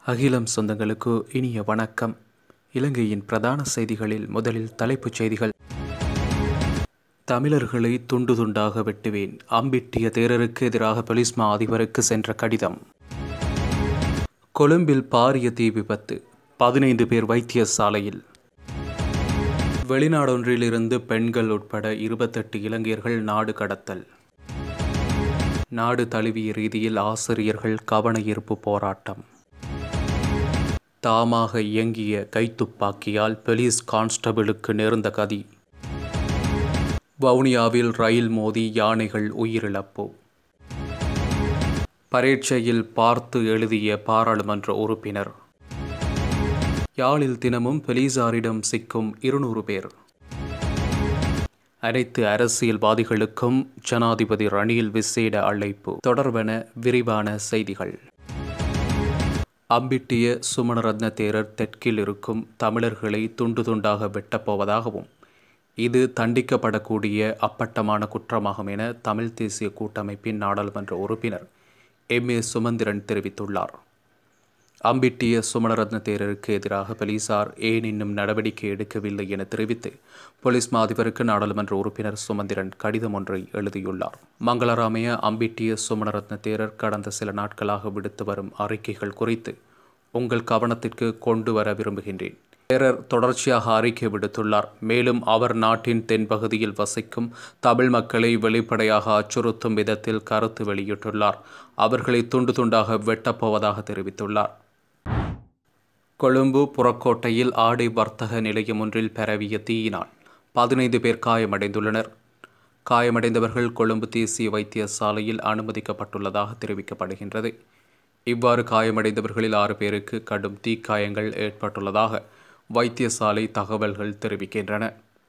அகிலம் சொந்தங்களுக்கு இனிய வணக்கம். இலங்கையின் பிரதான செய்திகளில் முதலில் தலைப்புச் செய்திகள். தமிழர்களை துண்டு துண்டாக வெட்டுவேன், அம்பிட்டிய தேரருக்கு எதிராக பொலிஸ் மா அதிபருக்கு சென்ற கடிதம். கொழும்பில் பாரிய தீ விபத்து, 15 பேர் வைத்தியசாலையில். வெளிநாடொன்றிலிருந்து பெண்கள் உட்பட 28 இலங்கையர்கள் நாடு கடத்தல். நாடு தழுவிய ரீதியில் ஆசிரியர்கள் கவன ஈர்ப்பு போராட்டம். தாமாக இயங்கிய கைத்துப்பாக்கியால் போலீஸ் கான்ஸ்டபிளுக்கு நேர்ந்த கதி. வவுனியாவில் ரயில் மோதி யானைகள் உயிரிழப்பு. பரீட்சையில் பார்த்து எழுதிய பாராளுமன்ற உறுப்பினர். யாழில் தினமும் போலீசாரிடம் சிக்கும் 200 பேர். அனைத்து அரசியல்வாதிகளுக்கும் ஜனாதிபதி ரணில் விசேட அழைப்பு தொடர்பென விரிவான செய்திகள். அம்பிட்டிய சுமணரத்ன தேரர் தெற்கில் இருக்கும் தமிழர்களை துண்டு துண்டாக வெட்டப்போவதாகவும் இது தண்டிக்கப்படக்கூடிய அப்பட்டமான குற்றமாகும் என தமிழ் தேசிய கூட்டமைப்பின் நாடாளுமன்ற உறுப்பினர் எம்.ஏ. சுமந்திரன் தெரிவித்துள்ளார். அம்பிட்டிய சுமணரத்ன தேரருக்கு எதிராக போலீசார் ஏன் இன்னும் நடவடிக்கை எடுக்கவில்லை என தெரிவித்து போலீஸ் மா அதிபருக்கு நாடாளுமன்ற உறுப்பினர் சுமந்திரன் கடிதம் ஒன்றை எழுதியுள்ளார். மங்களராமய அம்பிட்டிய சுமணரத்ன தேரர் கடந்த சில நாட்களாக விடுத்து வரும் அறிக்கைகள் குறித்து உங்கள் கவனத்திற்கு கொண்டு வர விரும்புகின்றேன். தேரர் தொடர்ச்சியாக அறிக்கை விடுத்துள்ளார். மேலும் அவர் நாட்டின் தென்பகுதியில் வசிக்கும் தமிழ் மக்களை வெளிப்படையாக அச்சுறுத்தும் விதத்தில் கருத்து வெளியிட்டுள்ளார். அவர்களை துண்டு துண்டாக வெட்டப்போவதாக தெரிவித்துள்ளார். கொழும்பு புறக்கோட்டையில் ஆடை வர்த்தக நிலையம் ஒன்றில் பரவிய தீயினால் 15 பேர் காயமடைந்துள்ளனர். காயமடைந்தவர்கள் கொழும்பு தேசிய வைத்தியசாலையில் அனுமதிக்கப்பட்டுள்ளதாக தெரிவிக்கப்படுகின்றது. இவ்வாறு காயமடைந்தவர்களில் 6 பேருக்கு கடும் தீக்காயங்கள் ஏற்பட்டுள்ளதாக வைத்தியசாலை தகவல்கள் தெரிவிக்கின்றன.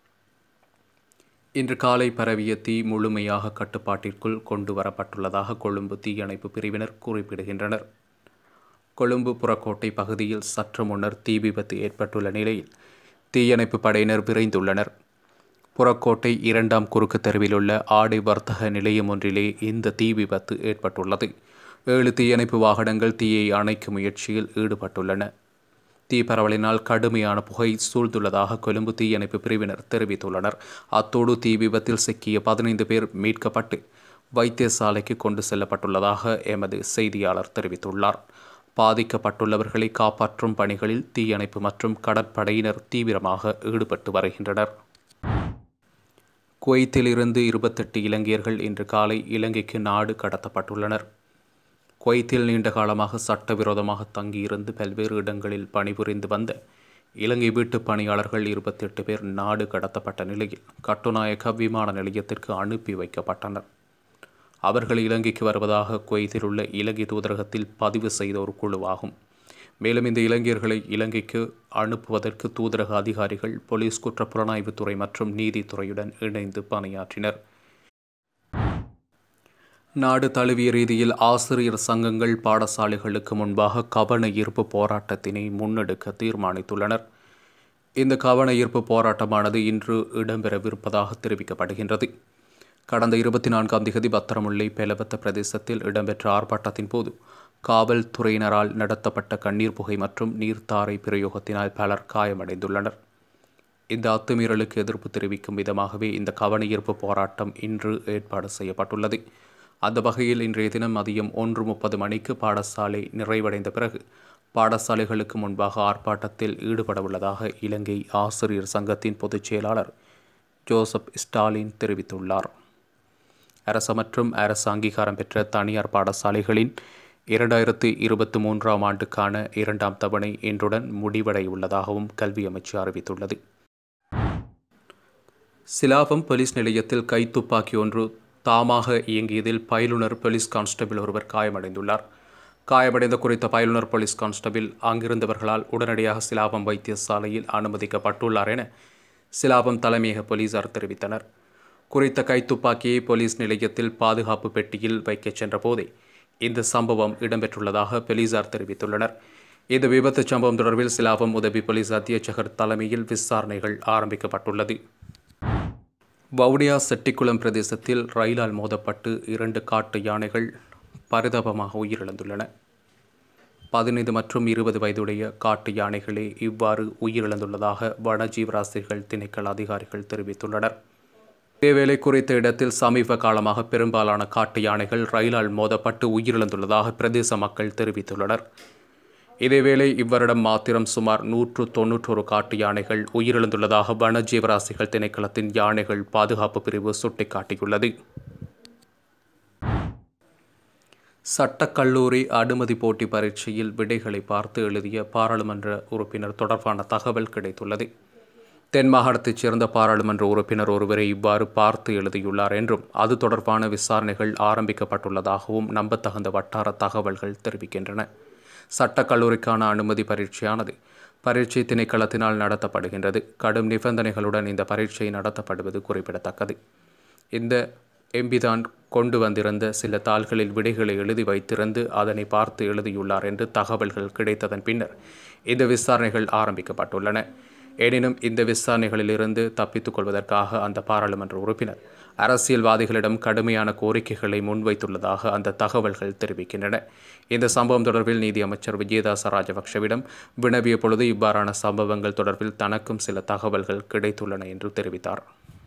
இன்று காலை பரவிய தீ முழுமையாக கட்டுப்பாட்டிற்குள் கொண்டு வரப்பட்டுள்ளதாக கொழும்பு தீயணைப்பு பிரிவினர் குறிப்பிடுகின்றனர். கொழும்பு புறக்கோட்டை பகுதியில் சற்று முன்னர் தீ விபத்து ஏற்பட்டுள்ள நிலையில் தீயணைப்பு படையினர் விரைந்துள்ளனர். புறக்கோட்டை 2ஆம் குறுக்கு தெருவில் உள்ள ஆடை வர்த்தக நிலையம் ஒன்றிலே இந்த தீ விபத்து ஏற்பட்டுள்ளது. 7 தீயணைப்பு வாகனங்கள் தீயை அணைக்கும் முயற்சியில் ஈடுபட்டுள்ளன. தீ பரவலினால் கடுமையான புகை சூழ்ந்துள்ளதாக கொழும்பு தீயணைப்பு பிரிவினர் தெரிவித்துள்ளனர். அத்தோடு தீ விபத்தில் சிக்கிய 15 பேர் மீட்கப்பட்டு வைத்தியசாலைக்கு கொண்டு செல்லப்பட்டுள்ளதாக எமது செய்தியாளர் தெரிவித்துள்ளார். பாதிக்கப்பட்டுள்ளவர்களை காப்பாற்றும் பணிகளில் தீயணைப்பு மற்றும் கடற்படையினர் தீவிரமாக ஈடுபட்டு வருகின்றனர். குவைத்திலிருந்து 28 இலங்கையர்கள் இன்று காலை இலங்கைக்கு நாடு கடத்தப்பட்டுள்ளனர். குவைத்தில் நீண்ட காலமாக சட்டவிரோதமாக தங்கியிருந்து பல்வேறு இடங்களில் பணிபுரிந்து வந்த இலங்கை வீட்டுப் பணியாளர்கள் 28 பேர் நாடு கடத்தப்பட்ட நிலையில் கட்டுநாயக்க விமான நிலையத்திற்கு அனுப்பி வைக்கப்பட்டனர். அவர்கள் இலங்கைக்கு வருவதாக குவைத்தில் உள்ள இலங்கை தூதரகத்தில் பதிவு செய்த ஒரு குழுவாகும். மேலும் இந்த இலங்கையர்களை இலங்கைக்கு அனுப்புவதற்கு தூதரக அதிகாரிகள், போலீஸ் குற்றப்புலனாய்வுத்துறை மற்றும் நீதித்துறையுடன் இணைந்து பணியாற்றினர். நாடு தழுவிய ரீதியில் ஆசிரியர் சங்கங்கள் பாடசாலைகளுக்கு முன்பாக கவன ஈர்ப்பு போராட்டத்தினை முன்னெடுக்க தீர்மானித்துள்ளனர். இந்த கவன ஈர்ப்பு போராட்டமானது இன்று இடம்பெறவிருப்பதாக தெரிவிக்கப்படுகின்றது. கடந்த 24ஆம் தேதி பத்திரமுல்லை பெலவத்த பிரதேசத்தில் இடம்பெற்ற ஆர்ப்பாட்டத்தின் போது காவல்துறையினரால் நடத்தப்பட்ட கண்ணீர் புகை மற்றும் நீர்த்தாரை பிரயோகத்தினால் பலர் காயமடைந்துள்ளனர். இந்த அத்துமீறலுக்கு எதிர்ப்பு தெரிவிக்கும் விதமாகவே இந்த கவன ஈர்ப்பு போராட்டம் இன்று ஏற்பாடு செய்யப்பட்டுள்ளது. அந்த வகையில் இன்றைய தினம் மதியம் 1:30 மணிக்கு பாடசாலை நிறைவடைந்த பிறகு பாடசாலைகளுக்கு முன்பாக ஆர்ப்பாட்டத்தில் ஈடுபடவுள்ளதாக இலங்கை ஆசிரியர் சங்கத்தின் பொதுச் செயலாளர் ஜோசப் ஸ்டாலின் தெரிவித்துள்ளார். அரசு மற்றும் அரசு அங்கீகாரம் பெற்ற தனியார் பாடசாலைகளின் 2023ஆம் ஆண்டுக்கான 2ஆம் தவணை இன்றுடன் முடிவடையுள்ளதாகவும் கல்வி அமைச்சு அறிவித்துள்ளது. சிலாபம் போலீஸ் நிலையத்தில் கைத்துப்பாக்கி ஒன்று தாமாக இயங்கியதில் பயிலுனர் போலீஸ் கான்ஸ்டபிள் ஒருவர் காயமடைந்துள்ளார். காயமடைந்த குறித்த பயிலுனர் போலீஸ் கான்ஸ்டபிள் அங்கிருந்தவர்களால் உடனடியாக சிலாபம் வைத்தியசாலையில் அனுமதிக்கப்பட்டுள்ளார் என சிலாபம் தலைமையக போலீசார் தெரிவித்தனர். குறித்த கைத்துப்பாக்கியை போலீஸ் நிலையத்தில் பாதுகாப்பு பெட்டியில் வைக்கச் சென்ற போதே இந்த சம்பவம் இடம்பெற்றுள்ளதாக போலீசார் தெரிவித்துள்ளனர். இந்த விபத்து சம்பவம் தொடர்பில் சிலாபம் உதவி போலீஸ் அத்தியட்சகர் தலைமையில் விசாரணைகள் ஆரம்பிக்கப்பட்டுள்ளது. வவுனியா செட்டிக்குளம் பிரதேசத்தில் ரயிலால் மோதப்பட்டு 2 காட்டு யானைகள் பரிதாபமாக உயிரிழந்துள்ளன. 15 மற்றும் 20 வயதுடைய காட்டு யானைகளே இவ்வாறு உயிரிழந்துள்ளதாக வனஜீவராசிகள் திணைக்கள அதிகாரிகள் தெரிவித்துள்ளனர். இதேவேளை குறித்த இடத்தில் சமீப காலமாக பெரும்பாலான காட்டு யானைகள் ரயிலால் மோதப்பட்டு உயிரிழந்துள்ளதாக பிரதேச மக்கள் தெரிவித்துள்ளனர். இதேவேளை இவ்வருடம் மாத்திரம் சுமார் 191 காட்டு யானைகள் உயிரிழந்துள்ளதாக வனஜீவராசிகள் திணைக்களத்தின் யானைகள் பாதுகாப்பு பிரிவு சுட்டிக்காட்டியுள்ளது. சட்டக்கல்லூரி அனுமதி போட்டி பரீட்சையில் விடைகளை பார்த்து எழுதிய பாராளுமன்ற உறுப்பினர் தொடர்பான தகவல் கிடைத்துள்ளது. தென் மாகாணத்தைச் சேர்ந்த பாராளுமன்ற உறுப்பினர் ஒருவரை இவ்வாறு பார்த்து எழுதியுள்ளார் என்றும் அது தொடர்பான விசாரணைகள் ஆரம்பிக்கப்பட்டுள்ளதாகவும் நம்பத்தகுந்த வட்டார தகவல்கள் தெரிவிக்கின்றன. சட்டக்கல்லூரிக்கான அனுமதி பரீட்சையானது பரீட்சை திணைக்களத்தினால் நடத்தப்படுகின்றது. கடும் நிபந்தனைகளுடன் இந்த பரீட்சை நடத்தப்படுவது குறிப்பிடத்தக்கது. இந்த எம்பிதான் கொண்டு வந்திருந்த சில தாள்களில் விடைகளை எழுதி வைத்திருந்து அதனை பார்த்து எழுதியுள்ளார் என்று தகவல்கள் கிடைத்ததன் பின்னர் இந்த விசாரணைகள் ஆரம்பிக்கப்பட்டுள்ளன. எனினும் இந்த விசாரணைகளிலிருந்து தப்பித்துக் கொள்வதற்காக அந்த பாராளுமன்ற உறுப்பினர் அரசியல்வாதிகளிடம் கடுமையான கோரிக்கைகளை முன்வைத்துள்ளதாக அந்த தகவல்கள் தெரிவிக்கின்றன. இந்த சம்பவம் தொடர்பில் நீதி அமைச்சர் விஜயதாச ராஜபக்ஷவிடம் வினவிய பொழுது இவ்வாறான சம்பவங்கள் தொடர்பில் தனக்கும் சில தகவல்கள் கிடைத்துள்ளன என்று தெரிவித்தார்.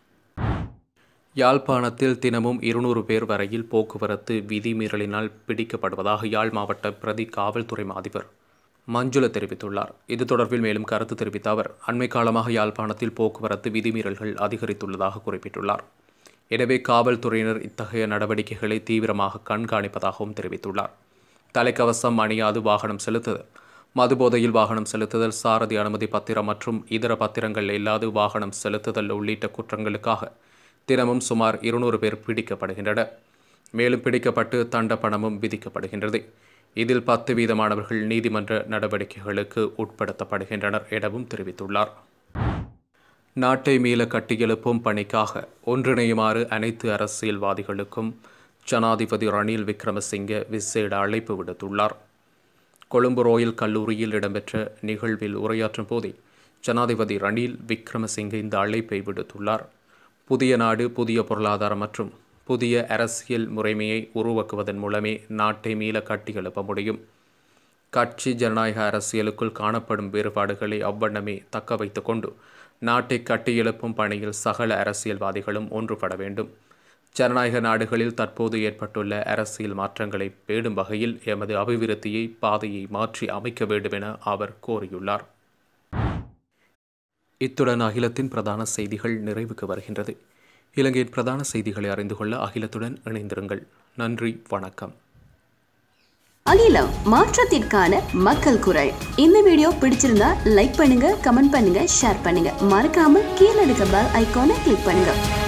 யாழ்ப்பாணத்தில் தினமும் 200 பேர் வரையில் போக்குவரத்து விதிமீறலினால் பிடிக்கப்படுவதாக யாழ் மாவட்ட பிரதி காவல்துறை அதிபர் மஞ்சுள தெரிவித்துள்ளார். இது தொடர்பில் மேலும் கருத்து தெரிவித்த அவர் அண்மை காலமாக யாழ்ப்பாணத்தில் போக்குவரத்து விதிமீறல்கள் அதிகரித்துள்ளதாக குறிப்பிட்டுள்ளார். எனவே காவல்துறையினர் இத்தகைய நடவடிக்கைகளை தீவிரமாக கண்காணிப்பதாகவும் தெரிவித்துள்ளார். தலைக்கவசம் அணியாது வாகனம் செலுத்துதல், மதுபோதையில் வாகனம் செலுத்துதல், சாரதி அனுமதி பத்திரம் மற்றும் இதர பத்திரங்கள் இல்லாது வாகனம் செலுத்துதல் உள்ளிட்ட குற்றங்களுக்காக தினமும் சுமார் 200 பேர் பிடிக்கப்படுகின்றனர். மேலும் பிடிக்கப்பட்டு தண்ட பணமும் விதிக்கப்படுகின்றது. இதில் 10% நீதிமன்ற நடவடிக்கைகளுக்கு உட்படுத்தப்படுகின்றனர் எனவும் தெரிவித்துள்ளார். நாட்டை மீள கட்டியெழுப்பும் பணிக்காக ஒன்றிணையுமாறு அனைத்து அரசியல்வாதிகளுக்கும் ஜனாதிபதி ரணில் விக்ரமசிங்கே விசேட அழைப்பு விடுத்துள்ளார். கொழும்பு ரோயல் கல்லூரியில் இடம்பெற்ற நிகழ்வில் உரையாற்றும் போதே ஜனாதிபதி ரணில் விக்ரமசிங்கே இந்த அழைப்பை விடுத்துள்ளார். புதிய நாடு, புதிய பொருளாதாரம் மற்றும் புதிய அரசியல் முறைமையை உருவாக்குவதன் மூலமே நாட்டை மீள கட்டியெழுப்ப முடியும். கட்சி ஜனநாயக அரசியலுக்குள் காணப்படும் வேறுபாடுகளை அவ்வண்ணமே தக்க வைத்துக் கொண்டு நாட்டை கட்டியெழுப்பும் பணியில் சகல அரசியல்வாதிகளும் ஒன்றுபட வேண்டும். ஜனநாயக நாடுகளில் தற்போது ஏற்பட்டுள்ள அரசியல் மாற்றங்களை பேடும் வகையில் எமது அபிவிருத்தியை பாதையை மாற்றி அமைக்க வேண்டும் என அவர் கோரியுள்ளார். இத்துடன் அகிலத்தின் பிரதான செய்திகள் நிறைவுக்கு வருகின்றது. இலங்கையின் பிரதான செய்திகளை அறிந்து கொள்ள அகிலத்துடன் இணைந்திருங்கள். நன்றி, வணக்கம். அகிலம், மாற்றத்திற்கான மக்கள் குரல். இந்த வீடியோ பிடிச்சிருந்தா லைக் பண்ணுங்க, கமெண்ட் பண்ணுங்க, ஷேர் பண்ணுங்க. மறக்காம கீழே இருக்க பெல் ஐகானை கிளிக் பண்ணுங்க.